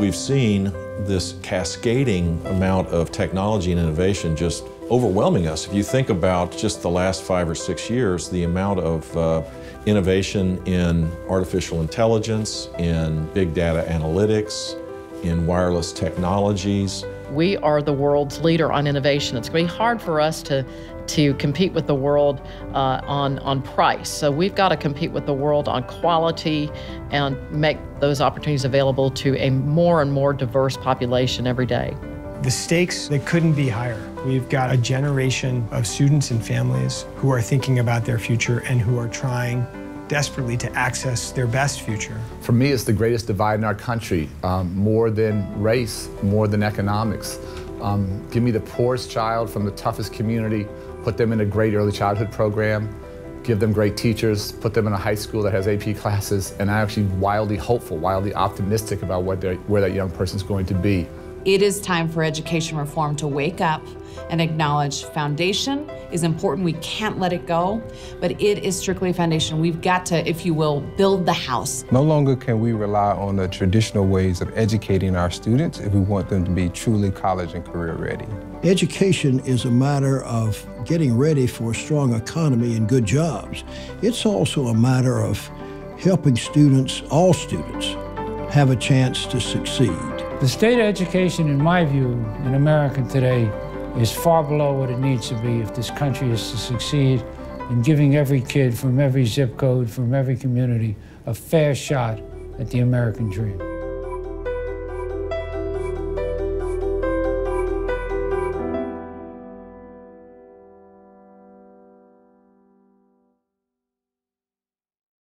we've seen this cascading amount of technology and innovation just overwhelming us. If you think about just the last 5 or 6 years, the amount of innovation in artificial intelligence, in big data analytics, in wireless technologies. We are the world's leader on innovation. It's going to be hard for us to compete with the world on price. So we've got to compete with the world on quality and make those opportunities available to a more and more diverse population every day. The stakes, they couldn't be higher. We've got a generation of students and families who are thinking about their future and who are trying desperately to access their best future. For me, it's the greatest divide in our country, more than race, more than economics. Give me the poorest child from the toughest community, put them in a great early childhood program, give them great teachers, put them in a high school that has AP classes, and I'm actually wildly hopeful, wildly optimistic about where that young person's going to be. It is time for education reform to wake up and acknowledge foundation is important. We can't let it go, but it is strictly a foundation. We've got to, if you will, build the house. No longer can we rely on the traditional ways of educating our students if we want them to be truly college and career ready. Education is a matter of getting ready for a strong economy and good jobs. It's also a matter of helping students, all students, have a chance to succeed. The state of education, in my view, in America today is far below what it needs to be if this country is to succeed in giving every kid from every zip code, from every community, a fair shot at the American dream.